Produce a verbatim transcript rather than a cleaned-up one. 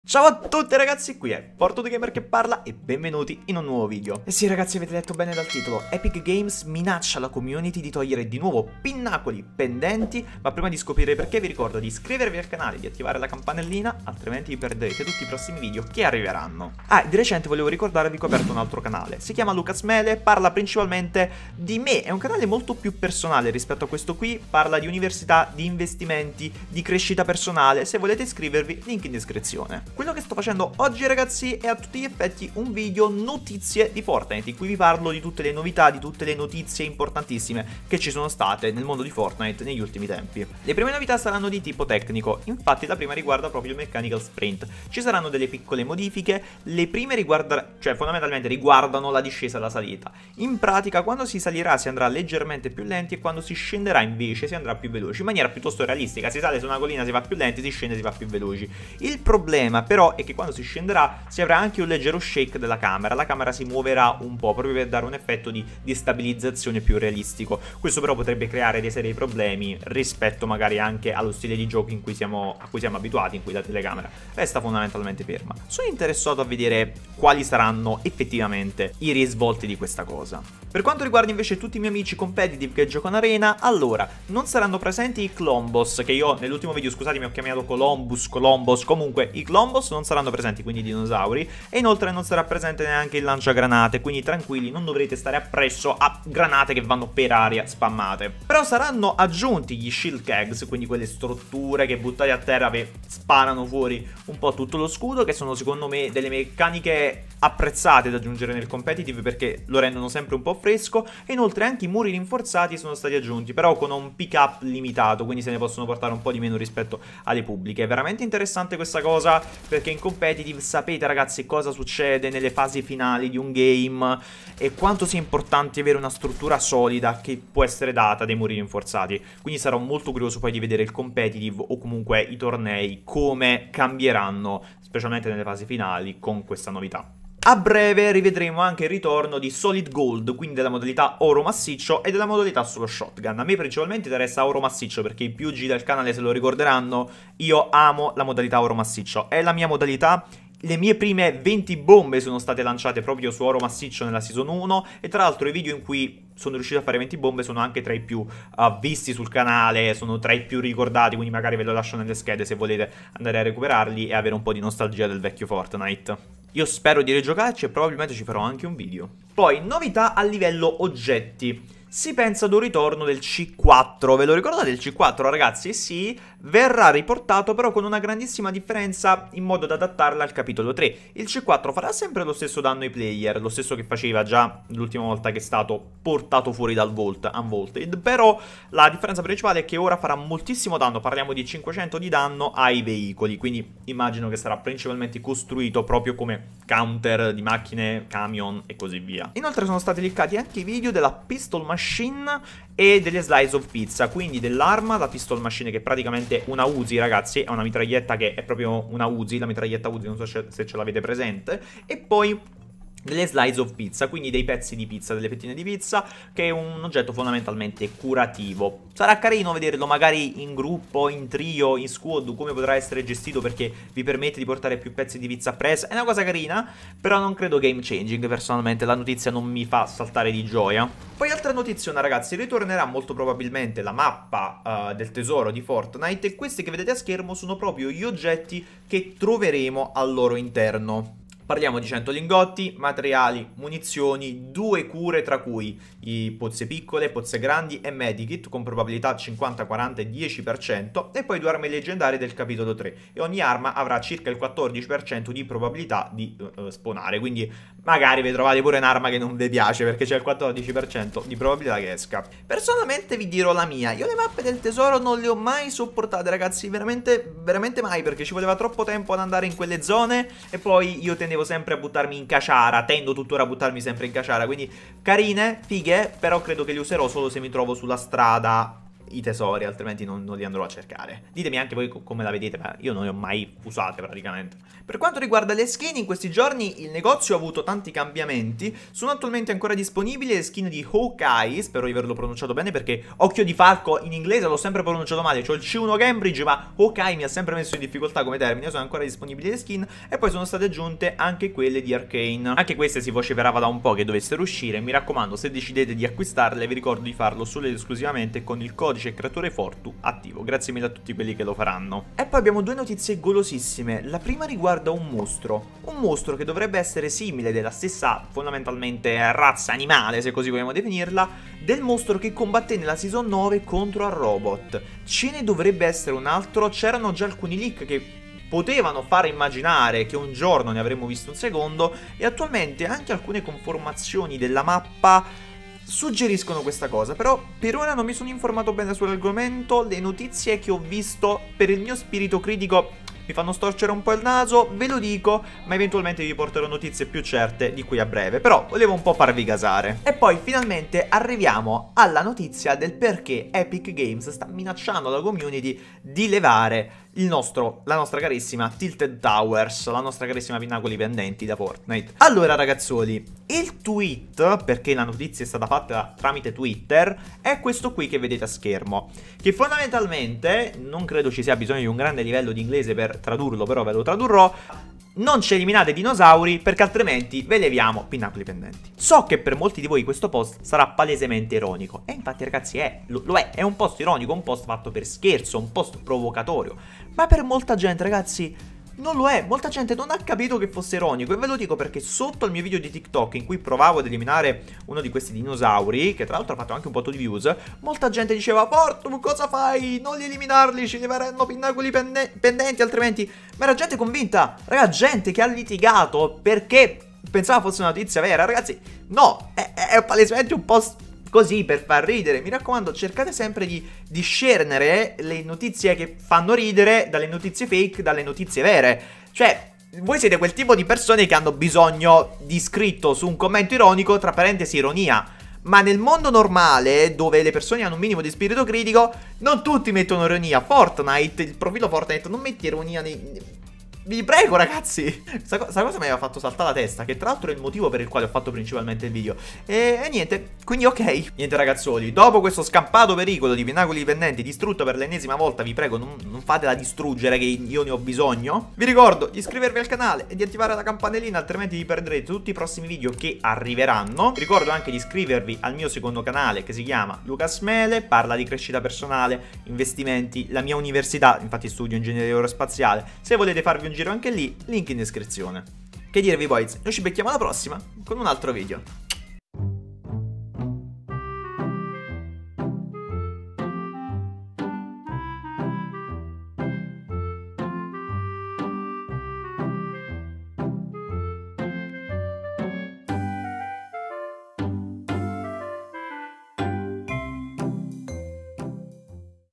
Ciao a tutti ragazzi, qui è FortuneGamer che parla e benvenuti in un nuovo video. E sì ragazzi, avete letto bene dal titolo, Epic Games minaccia la community di togliere di nuovo pinnacoli pendenti. Ma prima di scoprire perché vi ricordo di iscrivervi al canale e di attivare la campanellina, altrimenti vi perderete tutti i prossimi video che arriveranno. Ah, di recente volevo ricordarvi che ho aperto un altro canale, si chiama Lucas Mele, parla principalmente di me, è un canale molto più personale rispetto a questo qui, parla di università, di investimenti, di crescita personale. Se volete iscrivervi, link in descrizione. Quello che sto facendo oggi ragazzi è a tutti gli effetti un video notizie di Fortnite, in cui vi parlo di tutte le novità, di tutte le notizie importantissime che ci sono state nel mondo di Fortnite negli ultimi tempi. Le prime novità saranno di tipo tecnico, infatti la prima riguarda proprio il Mechanical Sprint. Ci saranno delle piccole modifiche, le prime riguardano, cioè fondamentalmente riguardano la discesa e la salita. In pratica quando si salirà si andrà leggermente più lenti e quando si scenderà invece si andrà più veloci, in maniera piuttosto realistica. Si sale su una collina si va più lenti, si scende si va più veloci. Il problema però è che quando si scenderà si avrà anche un leggero shake della camera, la camera si muoverà un po' proprio per dare un effetto di, di stabilizzazione più realistico. Questo però potrebbe creare dei seri problemi rispetto magari anche allo stile di gioco in cui siamo, a cui siamo abituati, in cui la telecamera resta fondamentalmente ferma. Sono interessato a vedere quali saranno effettivamente i risvolti di questa cosa. Per quanto riguarda invece tutti i miei amici competitive che giocano arena, allora, non saranno presenti i Colombos, che io nell'ultimo video, scusatemi, ho chiamato Columbus, Colombos, comunque i Colombos non saranno presenti, quindi i dinosauri, e inoltre non sarà presente neanche il lanciagranate, quindi tranquilli, non dovrete stare appresso a granate che vanno per aria spammate. Però saranno aggiunti gli shield kegs, quindi quelle strutture che buttate a terra ve sparano fuori un po' tutto lo scudo, che sono secondo me delle meccaniche apprezzate da aggiungere nel competitive perché lo rendono sempre un po' fresco. E inoltre anche i muri rinforzati sono stati aggiunti, però con un pick up limitato, quindi se ne possono portare un po' di meno rispetto alle pubbliche. È veramente interessante questa cosa perché in competitive sapete ragazzi cosa succede nelle fasi finali di un game e quanto sia importante avere una struttura solida che può essere data dai muri rinforzati. Quindi sarò molto curioso poi di vedere il competitive o comunque i tornei come cambieranno, specialmente nelle fasi finali, con questa novità. A breve rivedremo anche il ritorno di Solid Gold, quindi della modalità oro massiccio e della modalità solo shotgun. A me principalmente interessa oro massiccio perché i più G del canale se lo ricorderanno, io amo la modalità oro massiccio, è la mia modalità. Le mie prime venti bombe sono state lanciate proprio su oro massiccio nella season uno e tra l'altro i video in cui sono riuscito a fare venti bombe sono anche tra i più uh, visti sul canale, sono tra i più ricordati, quindi magari ve lo lascio nelle schede se volete andare a recuperarli e avere un po' di nostalgia del vecchio Fortnite. Io spero di rigiocarci e probabilmente ci farò anche un video. Poi, novità a livello oggetti. Si pensa ad un ritorno del C quattro, ve lo ricordate il C quattro ragazzi? Sì, verrà riportato però con una grandissima differenza in modo da adattarla al capitolo tre. Il C quattro farà sempre lo stesso danno ai player, lo stesso che faceva già l'ultima volta che è stato portato fuori dal Vault, Unvaulted, però la differenza principale è che ora farà moltissimo danno, parliamo di cinquecento di danno ai veicoli, quindi immagino che sarà principalmente costruito proprio come counter di macchine, camion e così via. Inoltre sono stati linkati anche i video della Pistol Machine e delle slice of pizza, quindi dell'arma, la pistol machine che è praticamente una Uzi ragazzi, è una mitraglietta che è proprio una Uzi, la mitraglietta Uzi, non so se ce l'avete presente, e poi delle slice of pizza, quindi dei pezzi di pizza, delle fettine di pizza, che è un oggetto fondamentalmente curativo. Sarà carino vederlo magari in gruppo, in trio, in squad, come potrà essere gestito perché vi permette di portare più pezzi di pizza appresso. È una cosa carina, però non credo game changing, personalmente la notizia non mi fa saltare di gioia. Poi altra notizia ragazzi, ritornerà molto probabilmente la mappa uh, del tesoro di Fortnite e questi che vedete a schermo sono proprio gli oggetti che troveremo al loro interno. Parliamo di cento lingotti, materiali, munizioni, due cure tra cui i pozze piccole, pozze grandi e medikit con probabilità cinquanta, quaranta e dieci per cento e poi due armi leggendarie del capitolo tre e ogni arma avrà circa il quattordici per cento di probabilità di uh, spawnare, quindi magari vi trovate pure un'arma che non vi piace perché c'è il quattordici per cento di probabilità che esca. Personalmente vi dirò la mia, io le mappe del tesoro non le ho mai sopportate ragazzi, veramente, veramente mai, perché ci voleva troppo tempo ad andare in quelle zone e poi io tendevo sempre a buttarmi in caciara, tendo tuttora a buttarmi sempre in caciara, quindi carine, fighe, però credo che li userò solo se mi trovo sulla strada i tesori, altrimenti non, non li andrò a cercare. Ditemi anche voi come la vedete, ma io non le ho mai usate praticamente. Per quanto riguarda le skin, in questi giorni il negozio ha avuto tanti cambiamenti. Sono attualmente ancora disponibili le skin di Hawkeye, spero di averlo pronunciato bene perché Occhio di Falco in inglese l'ho sempre pronunciato male, cioè il C uno Cambridge, ma Hawkeye mi ha sempre messo in difficoltà come termine. Sono ancora disponibili le skin e poi sono state aggiunte anche quelle di Arcane. Anche queste si vociferava da un po' che dovessero uscire. Mi raccomando, se decidete di acquistarle vi ricordo di farlo solo ed esclusivamente con il codice creatore Fortu attivo. Grazie mille a tutti quelli che lo faranno. E poi abbiamo due notizie golosissime. La prima riguarda un mostro, un mostro che dovrebbe essere simile, della stessa fondamentalmente razza animale, se così vogliamo definirla, del mostro che combatté nella season nove contro Arrobot. Ce ne dovrebbe essere un altro. C'erano già alcuni leak che potevano fare immaginare che un giorno ne avremmo visto un secondo, e attualmente anche alcune conformazioni della mappa suggeriscono questa cosa. Però per ora non mi sono informato bene sull'argomento. Le notizie che ho visto, per il mio spirito critico, mi fanno storcere un po' il naso, ve lo dico, ma eventualmente vi porterò notizie più certe di qui a breve. Però volevo un po' farvi gasare. E poi finalmente arriviamo alla notizia del perché Epic Games sta minacciando la community di levare il nostro, la nostra carissima Tilted Towers, la nostra carissima Pinnacoli Pendenti da Fortnite. Allora ragazzoli, il tweet, perché la notizia è stata fatta tramite Twitter, è questo qui che vedete a schermo, che fondamentalmente, non credo ci sia bisogno di un grande livello di inglese per tradurlo, però ve lo tradurrò: non ci eliminate dinosauri perché altrimenti ve leviamo Pinnacoli Pendenti. So che per molti di voi questo post sarà palesemente ironico, e infatti ragazzi è, lo, lo è, è un post ironico, un post fatto per scherzo, un post provocatorio, ma per molta gente ragazzi non lo è. Molta gente non ha capito che fosse ironico, e ve lo dico perché sotto il mio video di TikTok in cui provavo ad eliminare uno di questi dinosauri, che tra l'altro ha fatto anche un po' di views, molta gente diceva: Fortu, cosa fai? Non li eliminarli, ci leveranno Pinnacoli pende pendenti altrimenti. Ma era gente convinta, raga, gente che ha litigato perché pensava fosse una notizia vera. Ragazzi, no, è, è palesemente un post così per far ridere. Mi raccomando, cercate sempre di discernere le notizie che fanno ridere dalle notizie fake, dalle notizie vere. Cioè, voi siete quel tipo di persone che hanno bisogno di scritto su un commento ironico, tra parentesi ironia. Ma nel mondo normale, dove le persone hanno un minimo di spirito critico, non tutti mettono ironia. Fortnite, il profilo Fortnite non mette ironia nei... Vi prego ragazzi. Questa cosa mi aveva fatto saltare la testa, che tra l'altro è il motivo per il quale ho fatto principalmente il video. E, e niente, quindi ok. Niente ragazzoli, dopo questo scampato pericolo di Pinnacoli Pendenti distrutto per l'ennesima volta, vi prego non, non fatela distruggere, che io ne ho bisogno. Vi ricordo di iscrivervi al canale e di attivare la campanellina, altrimenti vi perderete tutti i prossimi video che arriveranno. Vi ricordo anche di iscrivervi al mio secondo canale che si chiama Lucas Mele, parla di crescita personale, investimenti, la mia università, infatti studio ingegneria aerospaziale. Se volete farvi un giro anche lì, link in descrizione. Che dirvi boys, noi ci becchiamo alla prossima con un altro video.